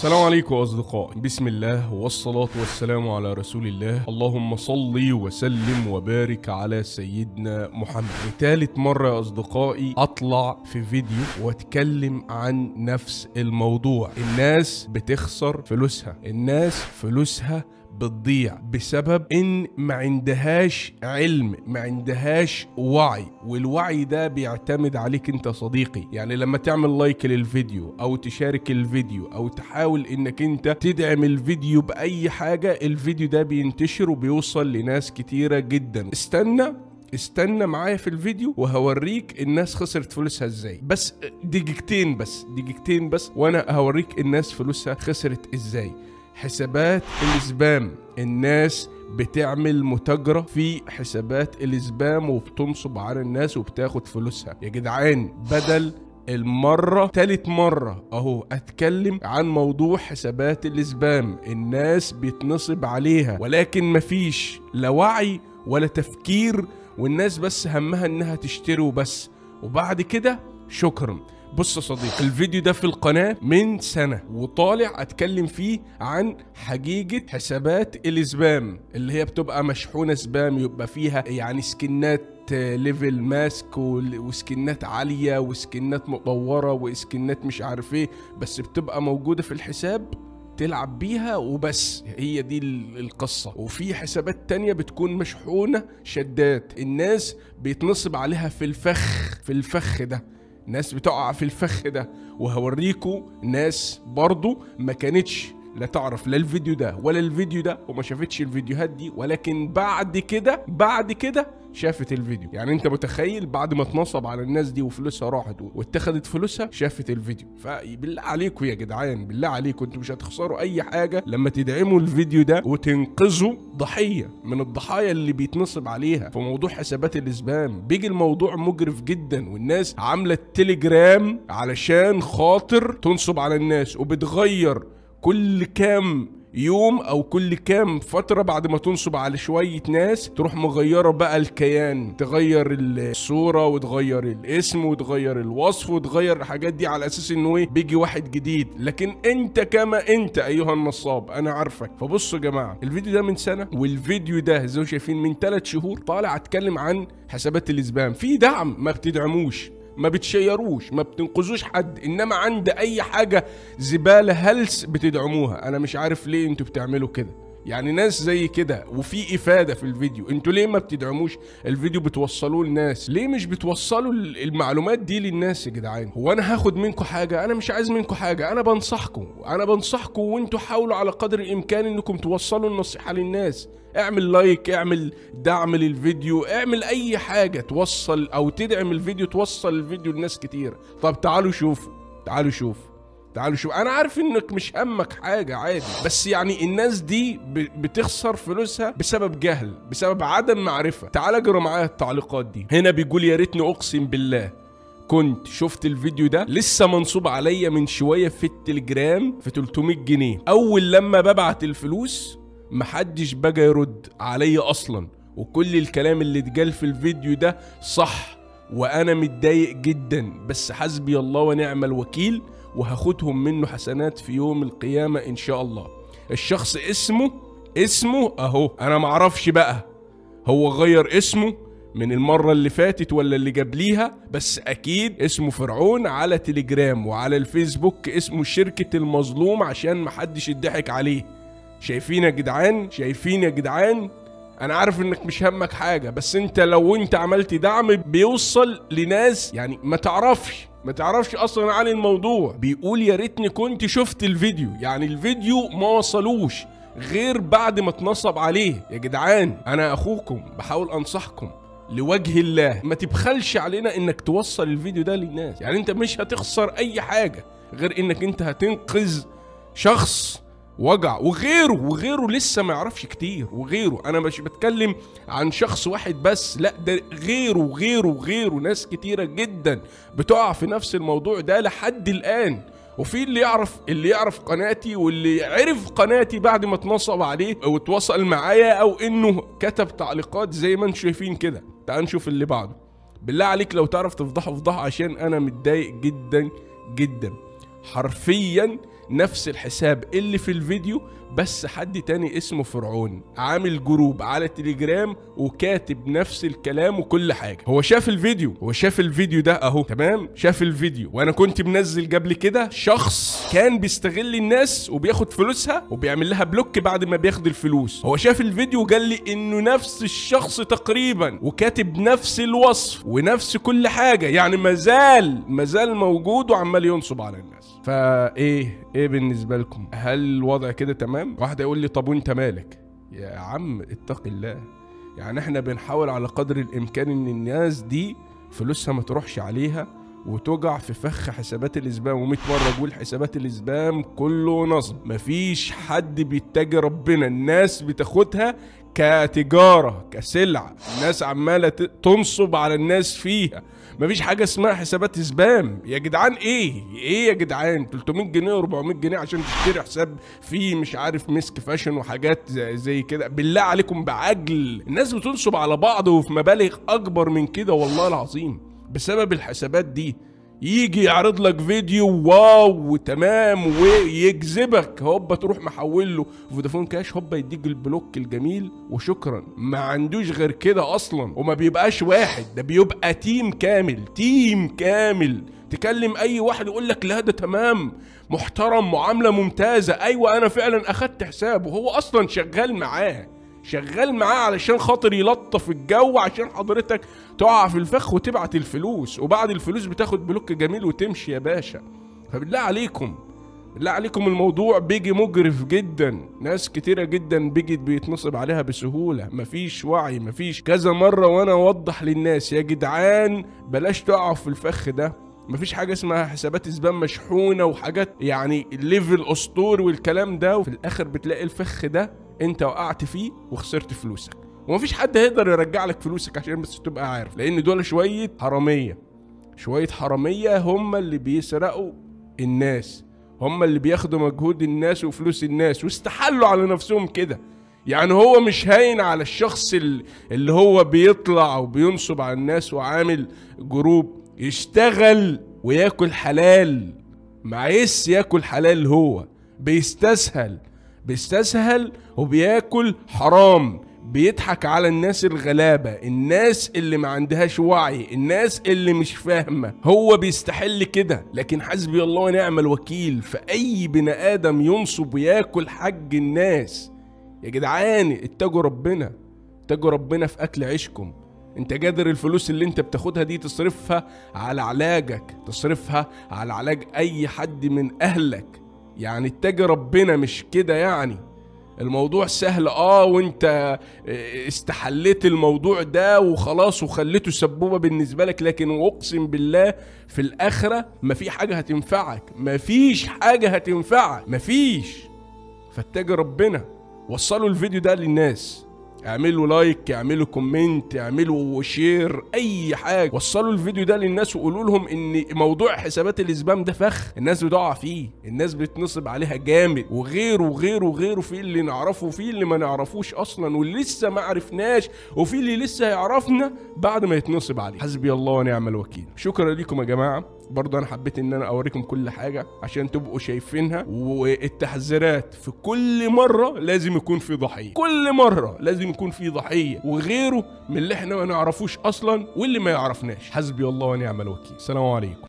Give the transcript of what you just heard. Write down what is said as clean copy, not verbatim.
السلام عليكم أصدقائي، بسم الله والصلاة والسلام على رسول الله. اللهم صل وسلم وبارك على سيدنا محمد. لثالث مرة يا أصدقائي أطلع في فيديو وأتكلم عن نفس الموضوع. الناس بتخسر فلوسها، الناس فلوسها بتضيع بسبب ان ما عندهاش علم، ما عندهاش وعي، والوعي ده بيعتمد عليك انت صديقي. يعني لما تعمل لايك للفيديو او تشارك الفيديو او تحاول انك انت تدعم الفيديو باي حاجة، الفيديو ده بينتشر وبيوصل لناس كتيرة جدا. استنى معايا في الفيديو وهوريك الناس خسرت فلوسها ازاي. بس دقيقتين بس وانا هوريك الناس فلوسها خسرت ازاي. حسابات الاسبام، الناس بتعمل متاجرة في حسابات الاسبام وبتنصب على الناس وبتاخد فلوسها. يا جدعان، بدل المرة تالت مرة اهو اتكلم عن موضوع حسابات الاسبام، الناس بيتنصب عليها ولكن مفيش لا وعي ولا تفكير، والناس بس همها انها تشتري وبس، وبعد كده شكرا. بص يا صديقي، الفيديو ده في القناة من سنة وطالع اتكلم فيه عن حقيقة حسابات الاسبام اللي هي بتبقى مشحونة سبام، يبقى فيها يعني سكنات ليفل ماسك وسكنات عالية وسكنات مطورة وسكنات مش عارف ايه، بس بتبقى موجودة في الحساب تلعب بيها وبس. هي دي القصة. وفي حسابات تانية بتكون مشحونة شدات، الناس بيتنصب عليها في الفخ ده، ناس بتقع في الفخ ده. وهوريكم ناس برضو ما كانتش لا تعرف لا الفيديو ده ولا الفيديو ده وما شافتش الفيديوهات دي، ولكن بعد كده شافت الفيديو. يعني انت متخيل بعد ما اتنصب على الناس دي وفلوسها راحت واتخذت فلوسها شافت الفيديو. فبالله عليكم يا جدعان، بالله عليكم انتوا مش هتخسروا اي حاجة لما تدعموا الفيديو ده وتنقذوا ضحية من الضحايا اللي بيتنصب عليها في موضوع حسابات الاسبام. بيجي الموضوع مجرف جدا، والناس عاملة تليجرام علشان خاطر تنصب على الناس، وبتغير كل كام يوم او كل كام فترة بعد ما تنصب على شوية ناس تروح مغيرة بقى الكيان، تغير الصورة وتغير الاسم وتغير الوصف وتغير الحاجات دي على اساس انه ايه بيجي واحد جديد. لكن انت كما انت ايها النصاب انا عارفك. فبصوا يا جماعة، الفيديو ده من سنة، والفيديو ده زي ما شايفين من 3 شهور طالع اتكلم عن حسابات الاسبام. في دعم، ما بتدعموش، ما بتشيروش، ما بتنقذوش حد، انما عند اي حاجة زبالة هلس بتدعموها. انا مش عارف ليه انتوا بتعملوا كده، يعني ناس زي كده وفي افادة في الفيديو، انتوا ليه ما بتدعموش الفيديو بتوصلوه للناس؟ ليه مش بتوصلوا المعلومات دي للناس يا جدعان؟ هو انا هاخد منكم حاجة؟ انا مش عايز منكم حاجة، انا بنصحكم وانتوا حاولوا على قدر الامكان انكم توصلوا النصيحة للناس. اعمل لايك، اعمل دعم للفيديو، اعمل اي حاجة توصل او تدعم الفيديو، توصل الفيديو لناس كتير. طب تعالوا شوفوا انا عارف انك مش همك حاجة عادي، بس يعني الناس دي بتخسر فلوسها بسبب جهل، بسبب عدم معرفة. تعال اقرا معايا التعليقات دي. هنا بيقول: يا ريتني اقسم بالله كنت شفت الفيديو ده، لسه منصوب عليا من شوية في التليجرام في 300 جنيه. اول لما ببعت الفلوس محدش بقى يرد عليا اصلا، وكل الكلام اللي اتقال في الفيديو ده صح، وانا متضايق جدا، بس حسبي الله ونعم الوكيل، وهاخدهم منه حسنات في يوم القيامة ان شاء الله. الشخص اسمه اهو، انا معرفش بقى هو غير اسمه من المرة اللي فاتت ولا اللي قبليها، بس اكيد اسمه فرعون على تليجرام، وعلى الفيسبوك اسمه شركة المظلوم عشان محدش يضحك عليه. شايفين يا جدعان؟ انا عارف انك مش همك حاجة، بس انت لو انت عملت دعم بيوصل لناس يعني ما تعرفش اصلا عن الموضوع. بيقول: يا ريتني كنت شفت الفيديو، يعني الفيديو ما وصلوش غير بعد ما اتنصب عليه. يا جدعان، انا اخوكم بحاول انصحكم لوجه الله، ما تبخلش علينا انك توصل الفيديو ده للناس. يعني انت مش هتخسر اي حاجة غير انك انت هتنقذ شخص وجع، وغيره لسه ما يعرفش كتير. انا مش بتكلم عن شخص واحد بس، لا ده غيره ناس كتيرة جدا بتقع في نفس الموضوع ده لحد الآن. وفي اللي يعرف قناتي، واللي عرف قناتي بعد ما اتنصب عليه وتواصل معايا، او انه كتب تعليقات زي ما انتم شايفين كده. تعال نشوف اللي بعده. بالله عليك لو تعرف تفضحه عشان انا متضايق جدا جدا. حرفيا نفس الحساب اللي في الفيديو، بس حد تاني اسمه فرعون عامل جروب على تليجرام وكاتب نفس الكلام وكل حاجة. هو شاف الفيديو ده اهو، تمام، شاف الفيديو. وانا كنت منزل قبل كده شخص كان بيستغل الناس وبياخد فلوسها وبيعمل لها بلوك بعد ما بياخد الفلوس. هو شاف الفيديو وقال لي انه نفس الشخص تقريبا وكاتب نفس الوصف ونفس كل حاجة، يعني مازال موجود وعمال ينصب على الناس. فايه بالنسبة لكم؟ هل الوضع كده تمام؟ واحد يقول لي طب وانت مالك؟ يا عم اتق الله. يعني احنا بنحاول على قدر الامكان ان الناس دي فلوسها ما تروحش عليها وتقع في فخ حسابات الاسبام. و100 مرة اقول حسابات الاسبام كله نصب، مفيش حد بيتجي ربنا، الناس بتاخدها كتجارة كسلعة، الناس عمالة تنصب على الناس فيها. مفيش حاجة اسمها حسابات سبام يا جدعان. ايه يا جدعان؟ 300 جنيه و400 جنيه عشان تشتري حساب فيه مش عارف مسك فاشن وحاجات زي كده؟ بالله عليكم بعجل. الناس بتنصب على بعض وفي مبالغ اكبر من كده والله العظيم بسبب الحسابات دي. يجي يعرض لك فيديو واو وتمام ويجذبك، هوبا تروح محول له فودافون كاش، هوبا يديك البلوك الجميل وشكرا. ما عندوش غير كده اصلا. وما بيبقاش واحد، ده بيبقى تيم كامل. تكلم اي واحد يقول لك لا ده تمام محترم معاملة ممتازة. ايوه انا فعلا اخدت حسابه، هو اصلا شغال معاه علشان خاطر يلطف الجو عشان حضرتك تقع في الفخ وتبعت الفلوس، وبعد الفلوس بتاخد بلوك جميل وتمشي يا باشا. فبالله عليكم الموضوع بيجي مجرف جدا. ناس كتيرة جدا بيتنصب عليها بسهولة، مفيش وعي، مفيش كذا مرة وانا اوضح للناس يا جدعان بلاش تقعوا في الفخ ده. مفيش حاجة اسمها حسابات سبام مشحونة وحاجات يعني ليفل اسطور والكلام ده، وفي الاخر بتلاقي الفخ ده انت وقعت فيه وخسرت فلوسك، ومفيش حد هيقدر يرجع لك فلوسك عشان بس تبقى عارف. لان دول شوية حرامية هم اللي بيسرقوا الناس، هم اللي بياخدوا مجهود الناس وفلوس الناس واستحلوا على نفسهم كده. يعني هو مش هاين على الشخص اللي هو بيطلع وبينصب على الناس وعامل جروب يشتغل وياكل حلال، معيش ياكل حلال، هو بيستسهل وبياكل حرام، بيضحك على الناس الغلابة، الناس اللي ما عندهاش وعي، الناس اللي مش فاهمة. هو بيستحل كده. لكن حسبي الله ونعم الوكيل في اي بني ادم ينصب وياكل حق الناس. يا جدعان اتقوا ربنا في اكل عيشكم. انت قادر الفلوس اللي انت بتاخدها دي تصرفها على علاجك، تصرفها على علاج اي حد من اهلك. يعني اتقي ربنا، مش كده يعني. الموضوع سهل وانت استحليت الموضوع ده وخلاص وخليته سبوبة بالنسبة لك، لكن اقسم بالله في الاخرة مفيش حاجة هتنفعك، مفيش. فاتقي ربنا. وصلوا الفيديو ده للناس، اعملوا لايك، اعملوا كومنت، اعملوا شير، اي حاجه. وصلوا الفيديو ده للناس وقولوا لهم ان موضوع حسابات الاسبام ده فخ، الناس بتقع فيه، الناس بتنصب عليها جامد، وغيره في اللي نعرفه وفي اللي ما نعرفوش اصلا، واللي لسه ما عرفناش، وفي اللي لسه هيعرفنا بعد ما يتنصب عليه. حسبي الله ونعم الوكيل. شكرا لكم يا جماعه. برضه انا حبيت ان انا اوريكم كل حاجه عشان تبقوا شايفينها، والتحذيرات في كل مره لازم يكون في ضحيه، وغيره من اللي احنا ما نعرفوش اصلا واللي ما يعرفناش. حسبي الله ونعم الوكيل. السلام عليكم.